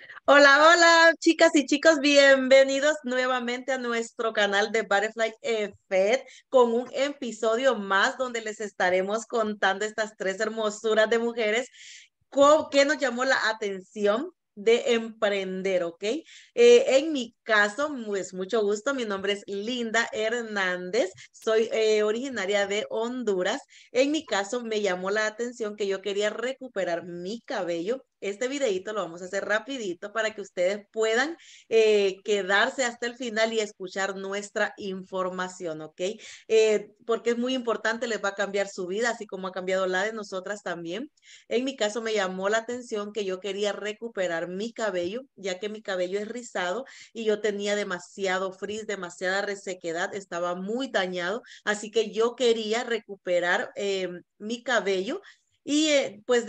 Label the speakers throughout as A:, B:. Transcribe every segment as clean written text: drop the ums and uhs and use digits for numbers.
A: Hola, hola, chicas y chicos, bienvenidos nuevamente a nuestro canal de Butterfly Effect con un episodio más donde les estaremos contando estas tres hermosuras de mujeres que nos llamó la atención de emprender, ¿ok? En mi caso, pues mucho gusto, mi nombre es Linda Hernández, soy originaria de Honduras. En mi caso, me llamó la atención que yo quería recuperar mi cabello. Este videito lo vamos a hacer rapidito para que ustedes puedan quedarse hasta el final y escuchar nuestra información, ¿ok? Porque es muy importante, les va a cambiar su vida, así como ha cambiado la de nosotras también. En mi caso me llamó la atención que yo quería recuperar mi cabello, ya que mi cabello es rizado y yo tenía demasiado frizz, demasiada resequedad, estaba muy dañado, así que yo quería recuperar mi cabello y pues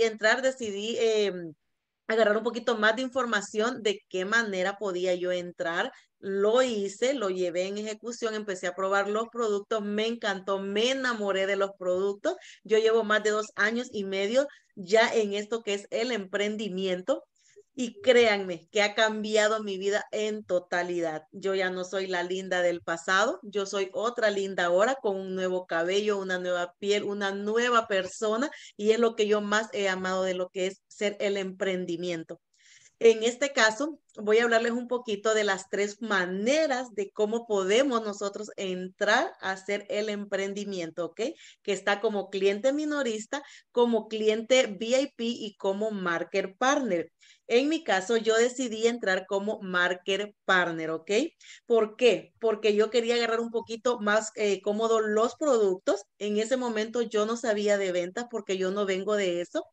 A: decidí agarrar un poquito más de información de qué manera podía yo entrar. Lo hice, lo llevé en ejecución, empecé a probar los productos, me encantó, me enamoré de los productos. Yo llevo más de 2 años y medio ya en esto que es el emprendimiento. Y créanme que ha cambiado mi vida en totalidad. Yo ya no soy la Linda del pasado, yo soy otra Linda ahora con un nuevo cabello, una nueva piel, una nueva persona y es lo que yo más he amado de lo que es ser el emprendimiento. En este caso, voy a hablarles un poquito de las tres maneras de cómo podemos nosotros entrar a hacer el emprendimiento, ¿ok? Que está como cliente minorista, como cliente VIP y como market partner. En mi caso, yo decidí entrar como market partner, ¿ok? ¿Por qué? Porque yo quería agarrar un poquito más cómodo los productos. En ese momento yo no sabía de ventas porque yo no vengo de eso.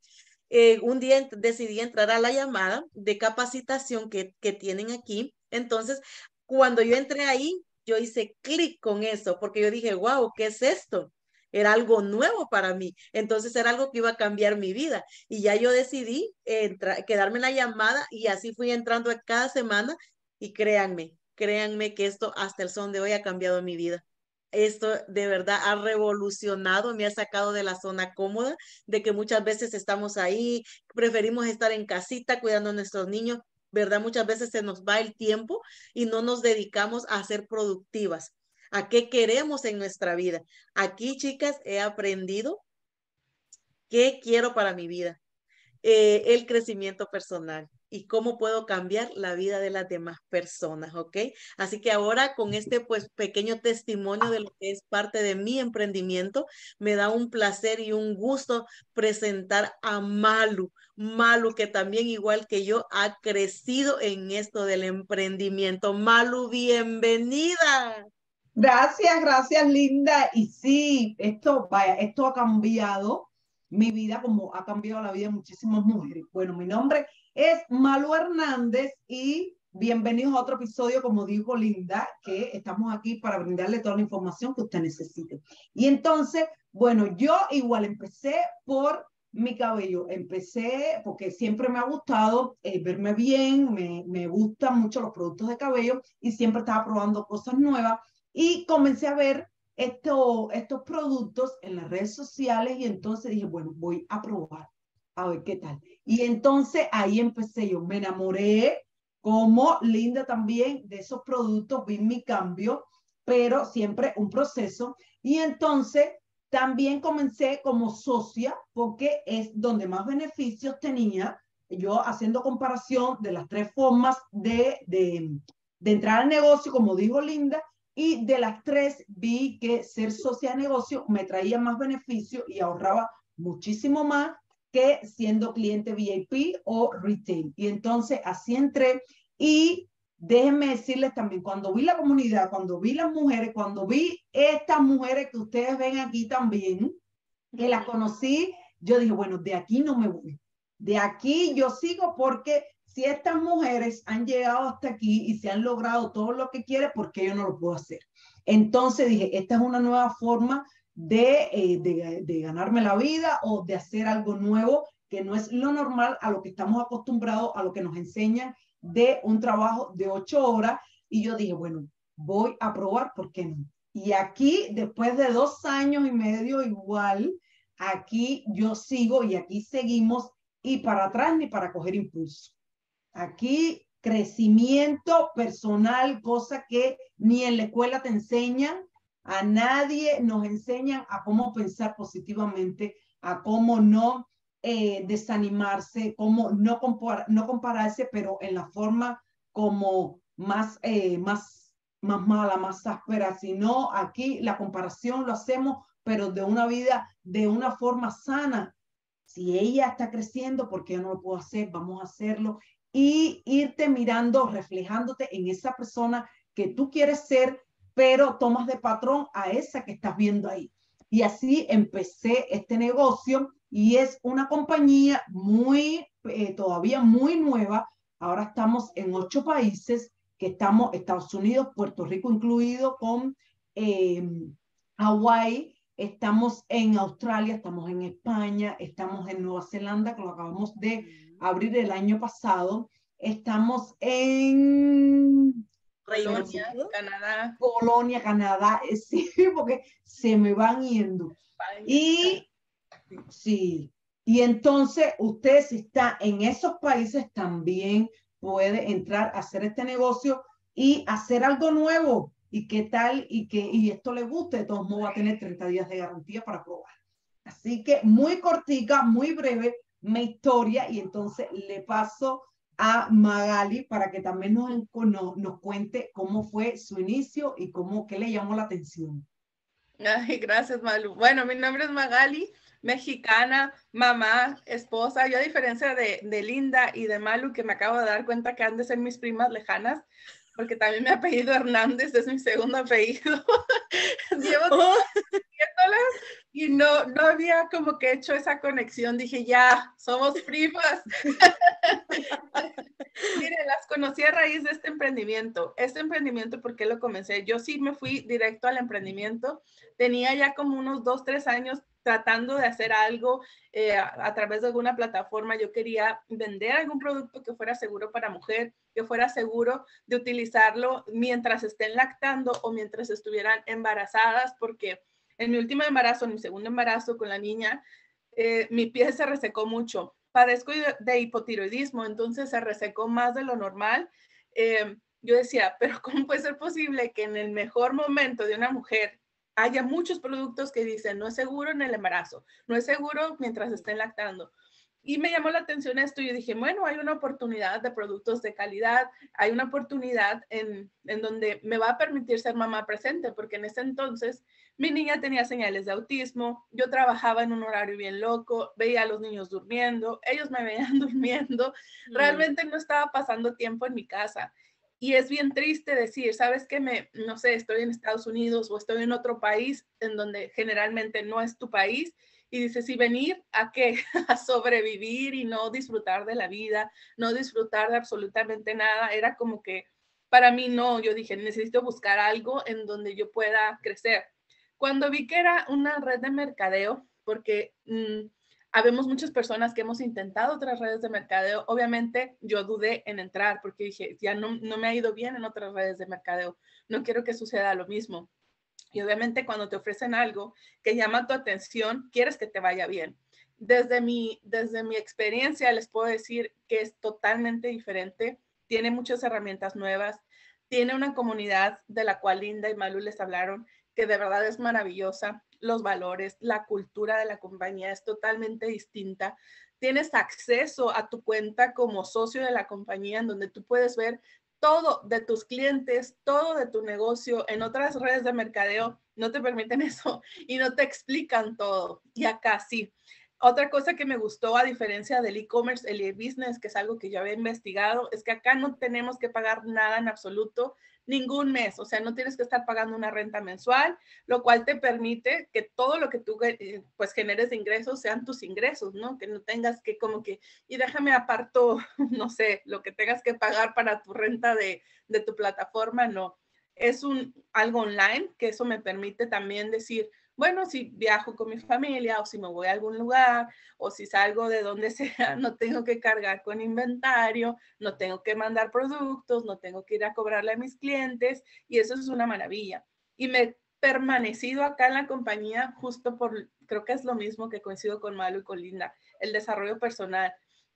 A: Un día decidí entrar a la llamada de capacitación que tienen aquí. Entonces, cuando yo entré ahí, yo hice clic con eso, porque yo dije, wow, ¿qué es esto? Era algo nuevo para mí. Entonces era algo que iba a cambiar mi vida. Y ya yo decidí quedarme en la llamada y así fui entrando a cada semana y créanme que esto hasta el son de hoy ha cambiado mi vida. Esto de verdad ha revolucionado, me ha sacado de la zona cómoda de que muchas veces estamos ahí, preferimos estar en casita cuidando a nuestros niños, ¿verdad? Muchas veces se nos va el tiempo y no nos dedicamos a ser productivas. ¿A qué queremos en nuestra vida? Aquí, chicas, he aprendido qué quiero para mi vida, el crecimiento personal y cómo puedo cambiar la vida de las demás personas, ¿ok? Así que ahora con este pues pequeño testimonio de lo que es parte de mi emprendimiento, me da un placer y un gusto presentar a Malu. Malu, que también igual que yo ha crecido en esto del emprendimiento. Malu, bienvenida.
B: Gracias, gracias, Linda. Y sí, esto ha cambiado mi vida como ha cambiado la vida de muchísimas mujeres. Bueno, mi nombre es Malu Hernández y bienvenidos a otro episodio, como dijo Linda, que estamos aquí para brindarle toda la información que usted necesite. Y entonces, bueno, yo igual empecé por mi cabello. Empecé porque siempre me ha gustado verme bien, me gustan mucho los productos de cabello y siempre estaba probando cosas nuevas y comencé a ver estos productos en las redes sociales y entonces dije, bueno, voy a probar, a ver qué tal. Y entonces ahí empecé yo, me enamoré como Linda también de esos productos, vi mi cambio, pero siempre un proceso. Y entonces también comencé como socia porque es donde más beneficios tenía, yo haciendo comparación de las tres formas de entrar al negocio, como dijo Linda, y de las tres vi que ser socia de negocio me traía más beneficio y ahorraba muchísimo más que siendo cliente VIP o retail. Y entonces así entré y déjenme decirles también, cuando vi la comunidad, cuando vi las mujeres, cuando vi estas mujeres que ustedes ven aquí también, que las conocí, yo dije, bueno, de aquí no me voy. De aquí yo sigo porque si estas mujeres han llegado hasta aquí y se han logrado todo lo que quieren, ¿por qué yo no lo puedo hacer? Entonces dije, esta es una nueva forma de ganarme la vida o de hacer algo nuevo que no es lo normal a lo que estamos acostumbrados, a lo que nos enseñan de un trabajo de 8 horas. Y yo dije, bueno, voy a probar, ¿por qué no? Y aquí, después de 2 años y medio igual, aquí yo sigo y aquí seguimos y para atrás ni para coger impulso. Aquí crecimiento personal, cosa que ni en la escuela te enseñan, a nadie nos enseñan a cómo pensar positivamente, a cómo no desanimarse, cómo no compararse, pero en la forma como más mala, más áspera, sino aquí la comparación lo hacemos, pero de una vida, de una forma sana. Si ella está creciendo, ¿por qué yo no lo puedo hacer? Vamos a hacerlo y irte mirando, reflejándote en esa persona que tú quieres ser, pero tomas de patrón a esa que estás viendo ahí. Y así empecé este negocio y es una compañía todavía muy nueva. Ahora estamos en 8 países, que estamos Estados Unidos, Puerto Rico incluido, con eh, Hawái, estamos en Australia, estamos en España, estamos en Nueva Zelanda, que lo acabamos de abrir el año pasado. Estamos en
A: Reino
C: Polonia,
A: Unido.
C: Canadá,
B: Polonia, Canadá, sí, porque se me van yendo.
C: España.
B: Y sí, y entonces usted si está en esos países también puede entrar a hacer este negocio y hacer algo nuevo. ¿Y qué tal? Y esto le guste, de todos modos va a tener 30 días de garantía para probar. Así que muy cortica, muy breve mi historia y entonces le paso a Magali para que también nos cuente cómo fue su inicio y qué le llamó la atención.
C: Ay, gracias, Malu. Bueno, mi nombre es Magali, mexicana, mamá, esposa. Yo, a diferencia de Linda y de Malu, que me acabo de dar cuenta que han de ser mis primas lejanas, porque también mi apellido Hernández es mi segundo apellido. Llevo y no había como que hecho esa conexión. Dije, ya, somos primas. Mire, las conocí a raíz de este emprendimiento. Este emprendimiento, ¿por qué lo comencé? Yo sí me fui directo al emprendimiento. Tenía ya como unos 2, 3 años tratando de hacer algo a través de alguna plataforma. Yo quería vender algún producto que fuera seguro para mujer, que fuera seguro de utilizarlo mientras estén lactando o mientras estuvieran embarazadas, porque en mi último embarazo, en mi segundo embarazo con la niña, mi piel se resecó mucho. Padezco de hipotiroidismo, entonces se resecó más de lo normal. Yo decía, pero ¿cómo puede ser posible que en el mejor momento de una mujer haya muchos productos que dicen no es seguro en el embarazo, no es seguro mientras estén lactando? Y me llamó la atención esto y yo dije, bueno, hay una oportunidad de productos de calidad, hay una oportunidad en donde me va a permitir ser mamá presente, porque en ese entonces mi niña tenía señales de autismo, yo trabajaba en un horario bien loco, veía a los niños durmiendo, ellos me veían durmiendo, realmente no estaba pasando tiempo en mi casa. Y es bien triste decir, ¿sabes qué? No sé, estoy en Estados Unidos o estoy en otro país en donde generalmente no es tu país y dices, ¿y venir a qué? A sobrevivir y no disfrutar de la vida, no disfrutar de absolutamente nada. Era como que para mí no, yo dije, necesito buscar algo en donde yo pueda crecer. Cuando vi que era una red de mercadeo, porque habemos muchas personas que hemos intentado otras redes de mercadeo, obviamente yo dudé en entrar porque dije, ya no me ha ido bien en otras redes de mercadeo, no quiero que suceda lo mismo. Y obviamente cuando te ofrecen algo que llama tu atención, quieres que te vaya bien. Desde mi experiencia les puedo decir que es totalmente diferente, tiene muchas herramientas nuevas, tiene una comunidad de la cual Linda y Malu les hablaron, que de verdad es maravillosa, los valores, la cultura de la compañía es totalmente distinta. Tienes acceso a tu cuenta como socio de la compañía en donde tú puedes ver todo de tus clientes, todo de tu negocio. En otras redes de mercadeo no te permiten eso y no te explican todo. Y acá sí. Otra cosa que me gustó, a diferencia del e-commerce, el e-business, que es algo que yo había investigado, es que acá no tenemos que pagar nada en absoluto, ningún mes. O sea, no tienes que estar pagando una renta mensual, lo cual te permite que todo lo que tú pues generes de ingresos sean tus ingresos, ¿no? Que no tengas que como que, y déjame aparto, no sé, lo que tengas que pagar para tu renta de tu plataforma, no. Es algo online, que eso me permite también decir, bueno, si viajo con mi familia o si me voy a algún lugar o si salgo de donde sea, no tengo que cargar con inventario, no tengo que mandar productos, no tengo que ir a cobrarle a mis clientes y eso es una maravilla. Y me he permanecido acá en la compañía justo creo que es lo mismo que coincido con Malu y con Linda, el desarrollo personal.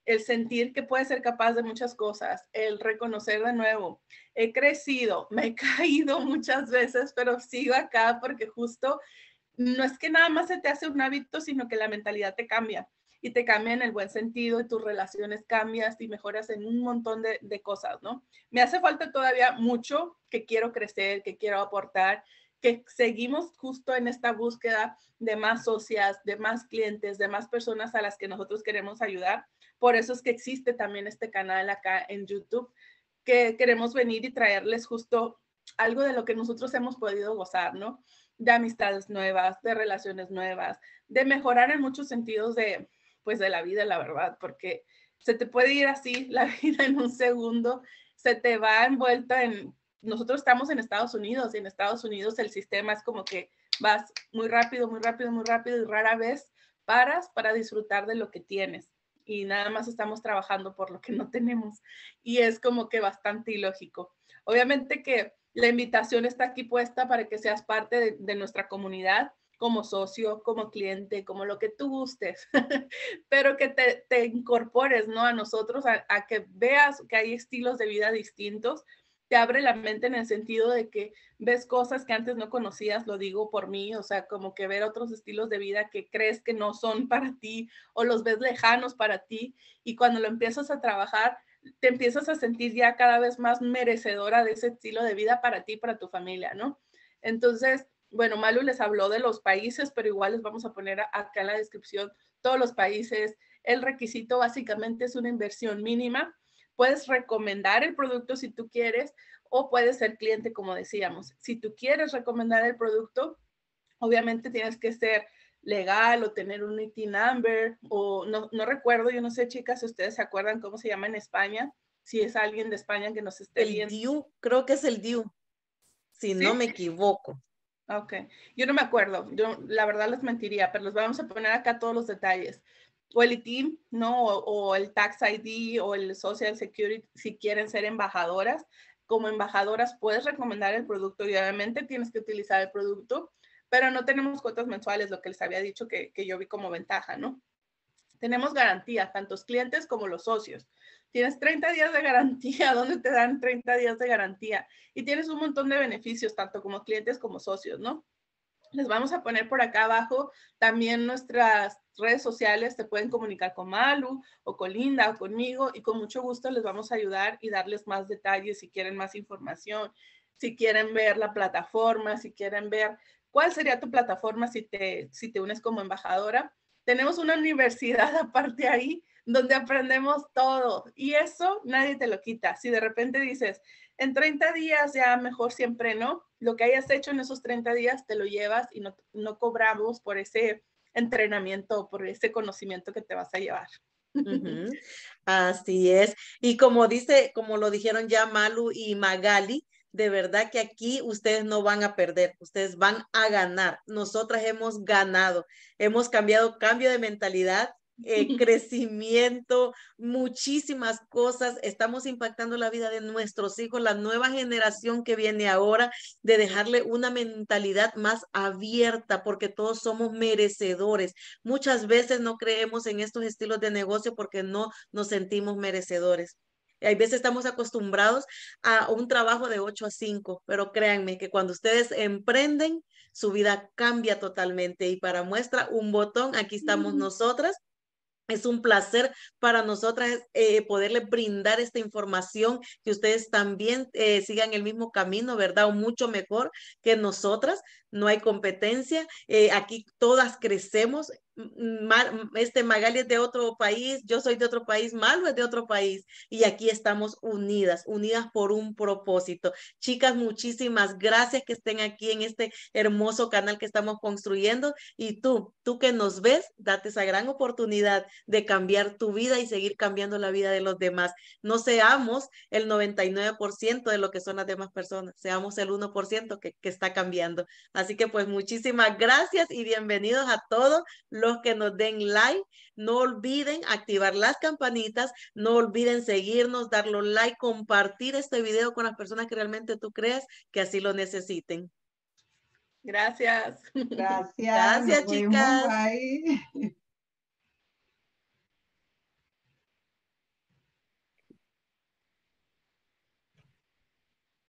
C: el sentir que puedes ser capaz de muchas cosas, el reconocer de nuevo. He crecido, me he caído muchas veces, pero sigo acá porque justo no es que nada más se te hace un hábito, sino que la mentalidad te cambia y te cambia en el buen sentido y tus relaciones cambias y mejoras en un montón de cosas, ¿no? Me hace falta todavía mucho que quiero crecer, que quiero aportar, que seguimos justo en esta búsqueda de más socias, de más clientes, de más personas a las que nosotros queremos ayudar. Por eso es que existe también este canal acá en YouTube, que queremos venir y traerles justo algo de lo que nosotros hemos podido gozar, ¿no? De amistades nuevas, de relaciones nuevas, de mejorar en muchos sentidos de, pues, de la vida, la verdad, porque se te puede ir así la vida en un segundo, se te va envuelta en, nosotros estamos en Estados Unidos y en Estados Unidos el sistema es como que vas muy rápido, muy rápido, muy rápido y rara vez paras para disfrutar de lo que tienes y nada más estamos trabajando por lo que no tenemos y es como que bastante ilógico. Obviamente que la invitación está aquí puesta para que seas parte de nuestra comunidad como socio, como cliente, como lo que tú gustes, pero que te incorpores, ¿no? A nosotros, a que veas que hay estilos de vida distintos, te abre la mente en el sentido de que ves cosas que antes no conocías, lo digo por mí, o sea, como que ver otros estilos de vida que crees que no son para ti o los ves lejanos para ti y cuando lo empiezas a trabajar, te empiezas a sentir ya cada vez más merecedora de ese estilo de vida para ti, para tu familia, ¿no? Entonces, bueno, Malu les habló de los países, pero igual les vamos a poner acá en la descripción todos los países. El requisito básicamente es una inversión mínima. Puedes recomendar el producto si tú quieres o puedes ser cliente, como decíamos. Si tú quieres recomendar el producto, obviamente tienes que ser legal o tener un IT number o no recuerdo, yo no sé, chicas, si ustedes se acuerdan cómo se llama en España, si es alguien de España que nos esté
A: El
C: viendo.
A: DIU, creo que es el DIU, si
C: ¿Sí?
A: no me equivoco.
C: Ok, yo no me acuerdo, yo la verdad les mentiría, pero les vamos a poner acá todos los detalles. O el ITIN, ¿no? O el Tax ID o el Social Security, si quieren ser embajadoras. Como embajadoras puedes recomendar el producto y obviamente tienes que utilizar el producto, pero no tenemos cuotas mensuales, lo que les había dicho que yo vi como ventaja, ¿no? Tenemos garantía, tantos clientes como los socios. Tienes 30 días de garantía, donde te dan 30 días de garantía y tienes un montón de beneficios, tanto como clientes como socios, ¿no? Les vamos a poner por acá abajo también nuestras redes sociales, te pueden comunicar con Malu o con Linda o conmigo y con mucho gusto les vamos a ayudar y darles más detalles si quieren más información, si quieren ver la plataforma, si quieren ver cuál sería tu plataforma si te unes como embajadora. Tenemos una universidad aparte ahí donde aprendemos todo y eso nadie te lo quita. Si de repente dices, en 30 días ya mejor siempre no, lo que hayas hecho en esos 30 días te lo llevas y no cobramos por ese entrenamiento, por ese conocimiento que te vas a llevar.
A: Ujú, así es. Y como dice, como lo dijeron ya Malu y Magali, de verdad que aquí ustedes no van a perder, ustedes van a ganar. Nosotras hemos ganado, hemos cambiado, cambio de mentalidad, crecimiento, muchísimas cosas. Estamos impactando la vida de nuestros hijos, la nueva generación que viene ahora, de dejarle una mentalidad más abierta, porque todos somos merecedores. Muchas veces no creemos en estos estilos de negocio porque no nos sentimos merecedores. Hay veces estamos acostumbrados a un trabajo de 8 a 5, pero créanme que cuando ustedes emprenden, su vida cambia totalmente. Y para muestra un botón, aquí estamos nosotras. Es un placer para nosotras poderles brindar esta información, que ustedes también sigan el mismo camino, ¿verdad? O mucho mejor que nosotras. No hay competencia. Aquí todas crecemos. Magali es de otro país, yo soy de otro país, Malu es de otro país y aquí estamos unidas, unidas por un propósito. Chicas, muchísimas gracias que estén aquí en este hermoso canal que estamos construyendo y tú que nos ves, date esa gran oportunidad de cambiar tu vida y seguir cambiando la vida de los demás. No seamos el 99% de lo que son las demás personas, seamos el 1% que está cambiando. Así que pues muchísimas gracias y bienvenidos a todos los que nos den like. No olviden activar las campanitas, no olviden seguirnos, darle like, compartir este video con las personas que realmente tú creas que así lo necesiten.
C: Gracias.
B: Gracias,
A: Gracias,
B: nos vemos,
A: chicas.
B: bye.